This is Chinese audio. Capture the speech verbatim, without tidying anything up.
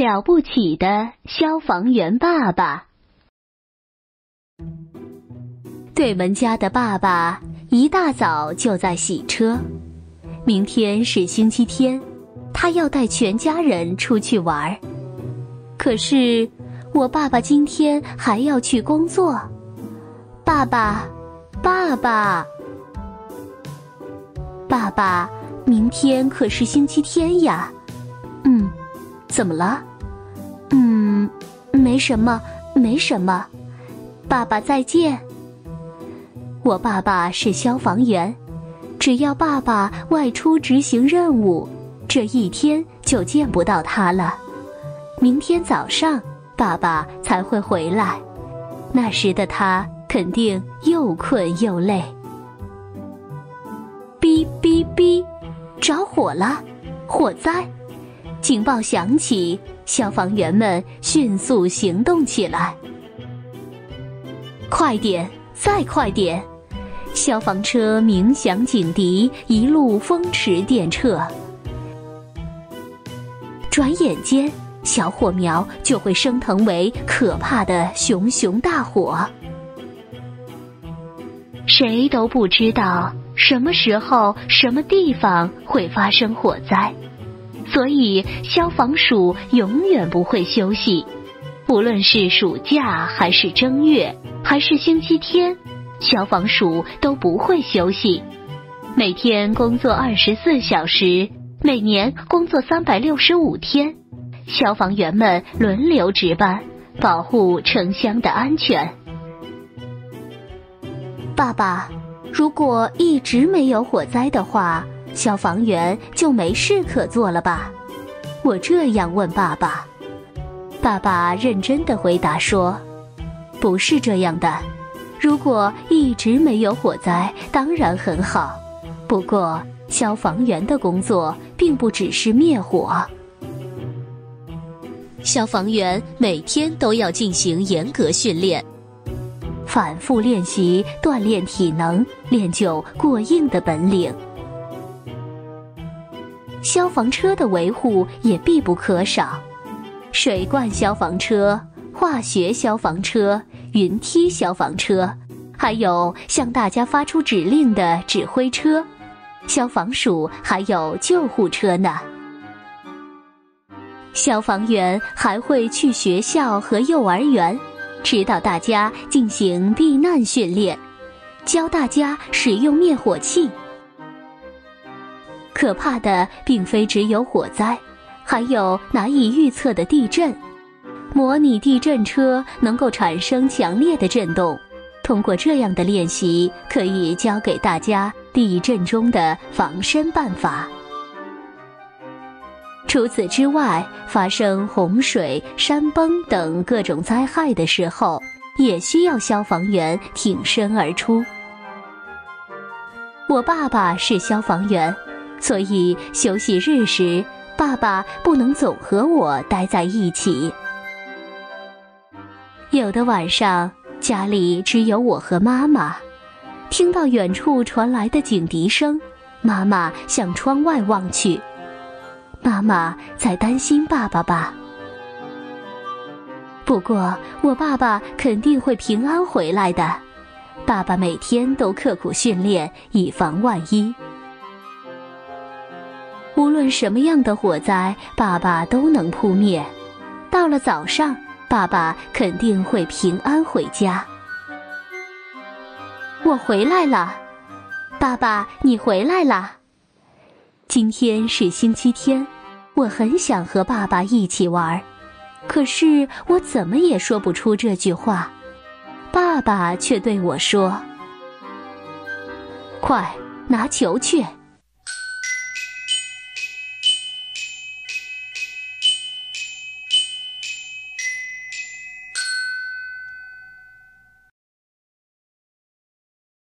了不起的消防员爸爸。对门家的爸爸一大早就在洗车，明天是星期天，他要带全家人出去玩。可是我爸爸今天还要去工作。爸爸，爸爸，爸爸，明天可是星期天呀。嗯，怎么了？嗯，没什么，没什么。爸爸再见。我爸爸是消防员，只要爸爸外出执行任务，这一天就见不到他了。明天早上爸爸才会回来，那时的他肯定又困又累。哔哔哔，着火了，火灾！警报响起，消防员们迅速行动起来。快点，再快点！消防车鸣响警笛，一路风驰电掣。转眼间，小火苗就会升腾为可怕的熊熊大火。谁都不知道什么时候、什么地方会发生火灾，所以消防署永远不会休息。无论是暑假还是正月还是星期天，消防署都不会休息。每天工作二十四小时，每年工作三百六十五天，消防员们轮流值班，保护城乡的安全。爸爸，如果一直没有火灾的话，消防员就没事可做了吧？我这样问爸爸。爸爸认真地回答说，不是这样的，如果一直没有火灾，当然很好。不过，消防员的工作并不只是灭火。消防员每天都要进行严格训练，反复练习，锻炼体能，练就过硬的本领。消防车的维护也必不可少，水罐消防车、化学消防车、云梯消防车，还有向大家发出指令的指挥车，消防署还有救护车呢。消防员还会去学校和幼儿园，指导大家进行避难训练，教大家使用灭火器。可怕的并非只有火灾，还有难以预测的地震。模拟地震车能够产生强烈的震动，通过这样的练习，可以教给大家地震中的防身办法。除此之外，发生洪水、山崩等各种灾害的时候，也需要消防员挺身而出。我爸爸是消防员，所以休息日时，爸爸不能总和我待在一起。有的晚上，家里只有我和妈妈，听到远处传来的警笛声，妈妈向窗外望去。妈妈在担心爸爸吧？不过，我爸爸肯定会平安回来的。爸爸每天都刻苦训练，以防万一。无论什么样的火灾，爸爸都能扑灭。到了早上，爸爸肯定会平安回家。我回来了，爸爸，你回来了。今天是星期天，我很想和爸爸一起玩，可是我怎么也说不出这句话。爸爸却对我说：快拿球去。